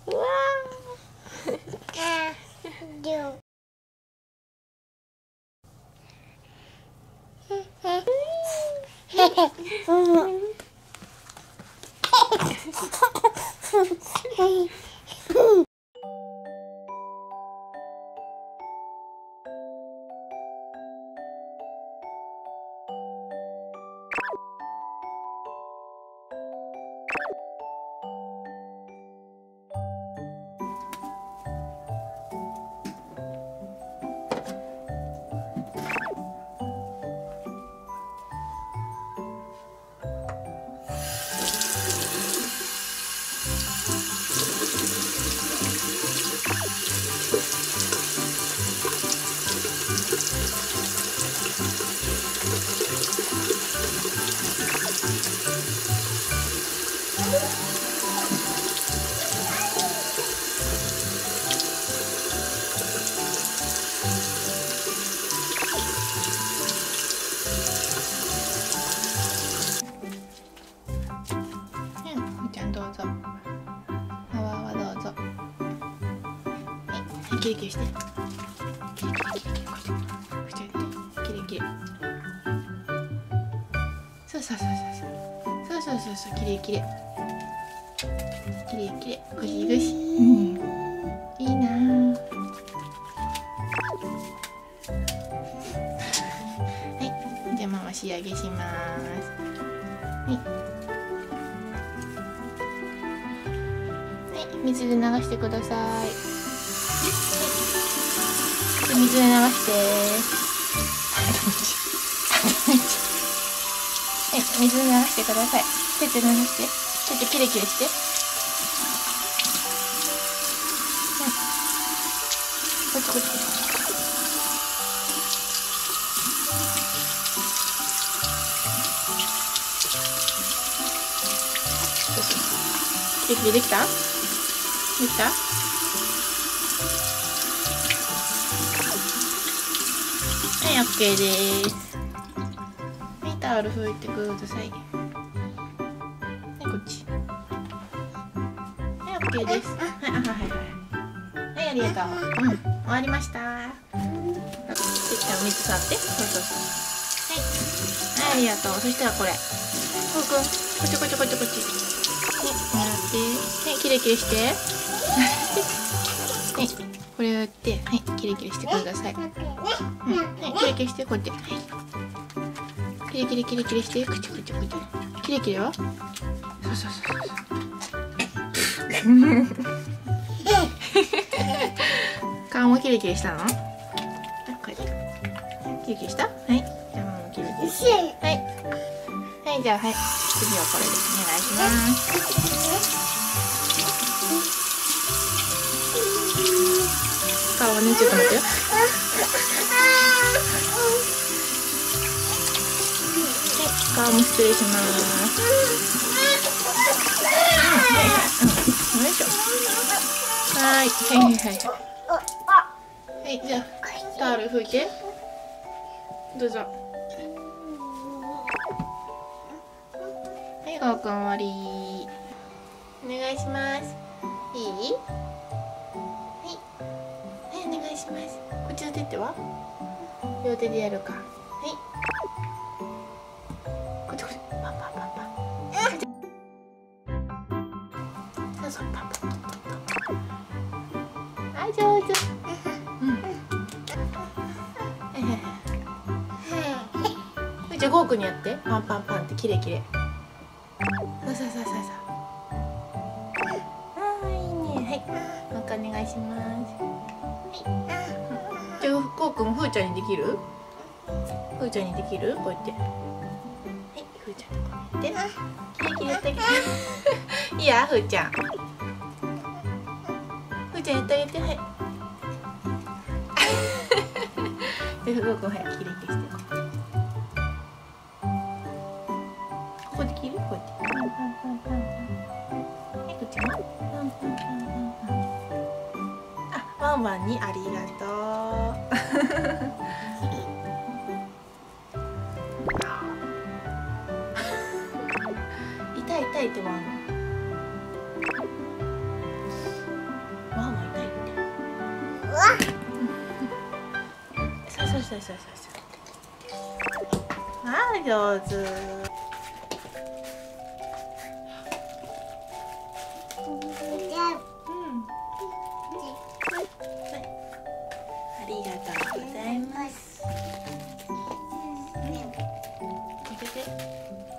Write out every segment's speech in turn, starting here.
うわキリキリして、キリキリキリキリ、こうやってキリキリ、そうそうそうそうそうそうそう、キリキリキリキリ、ゴシゴシ、いいなぁ。はい、じゃあママ仕上げします。はい、水で流してください。水で流してはい、水で流してください。手で流して、手でキレキレして、こっちこっちこっち。キレキレできた？できた？はい、OK です。はい、タオル拭いてください。はい、こっち。はい、OK です。はい、はい、はい。はい、ありがとう。終わりました。できた、水触って。そうそうそう。はい、はい、ありがとう。そしたらこれ。ふうくん、こっちこっちこっちこっち。はい、もらって。はい、キレキレして。はい、これをやって、はい、キレキレしてください。はい、キレキレして、こうやって。はい。キレキレキレキレして、くちくちくち。キレキレは？そうそうそうそう。顔もキレキレしたの？こうやって。キレキレした？はい。じゃあもうキレキレして。はい。はい、じゃあはい。次はこれでお願いします。顔はね、ちょっと待ってよ。顔も失礼します。よいしょ。はい、はいはいはいはい。じゃあタオル拭いて。どうぞ。はい、ごくん終わり。お願いします。いい？はい、はい、お願いします。こっちの手っては？両手でやるか。はい。こっちこっち。パンパンパンパン。そうそう、パンパンパンパンパン。はい、上手。じゃあゴーくんにやって。パンパンパンってキレキレ。そうそうそうそうそう。いいね。はい。もう一回お願いします。はい。じゃあゴーくんふーちゃんにできる？ふーちゃんにできる？こうやって。はい、ふーちゃんとこうやって。キレキレやってあげて。いいや、ふーちゃん。ふーちゃんやってあげて。はい。で、ゴーくん早くキレキレして。ここで切る？こうやって。パンパンパンパンパン。はい、こっちも。パンパンパンパンパン。あ、ワンワンにありがとう。痛い痛いってワンワン。 そうそうそうそうそう。はい、上手。ありがとうございます。開けて。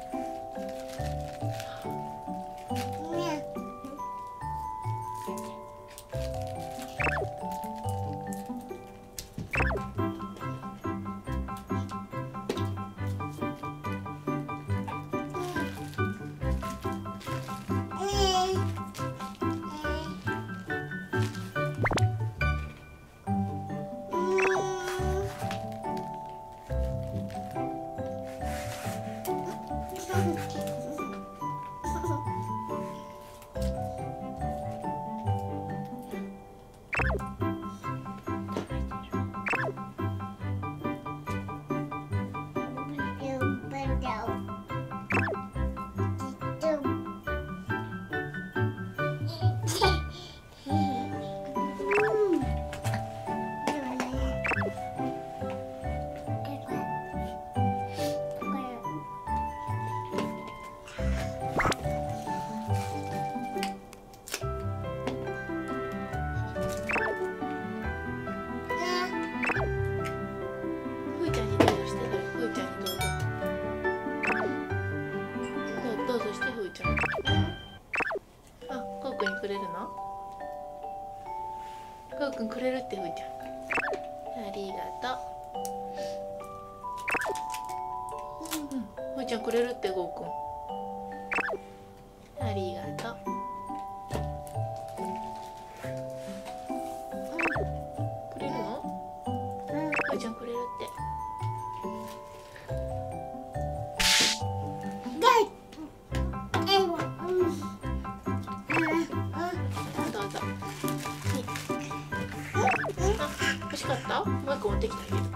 くれるの？こうくんくれるってふーちゃん。ありがとう。ふーちゃんくれるってごうくん。ありがとう。くれるの？ふーちゃんくれるって。欲しかった？もう一個持ってきてあげる。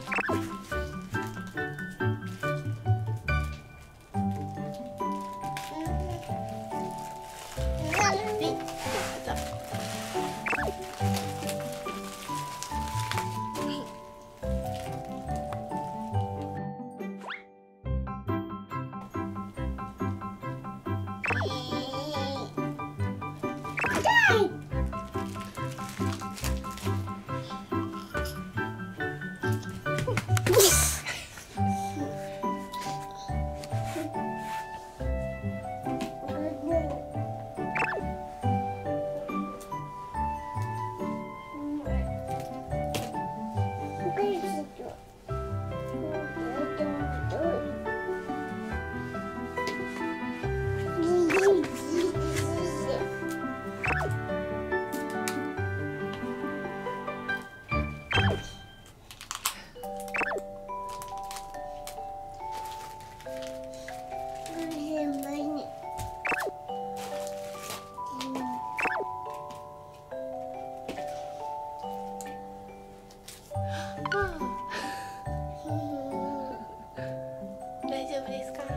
大丈夫ですか？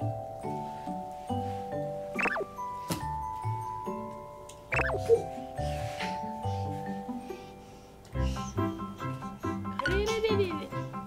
あれれれれれ。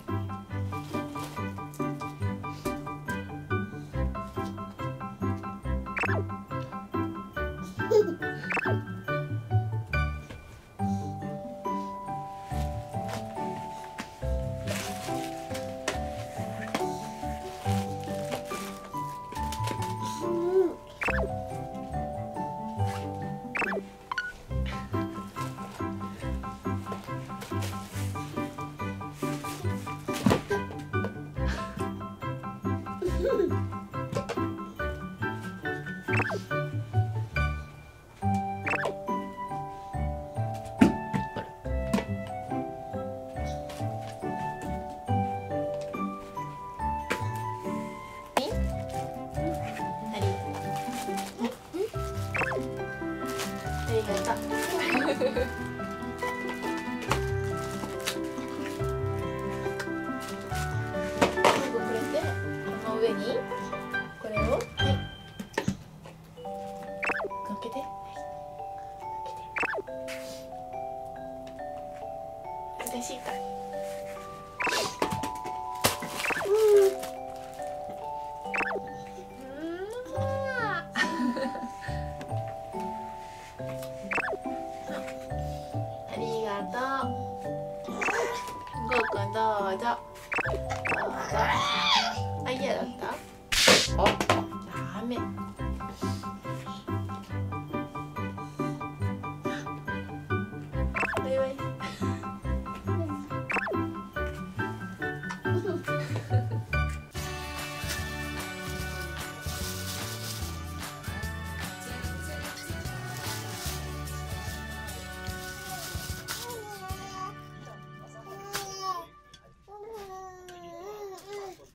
ありがとう。これでこの上にこれを、はい、乗っけて、はい、乗っけて。 美味しいか。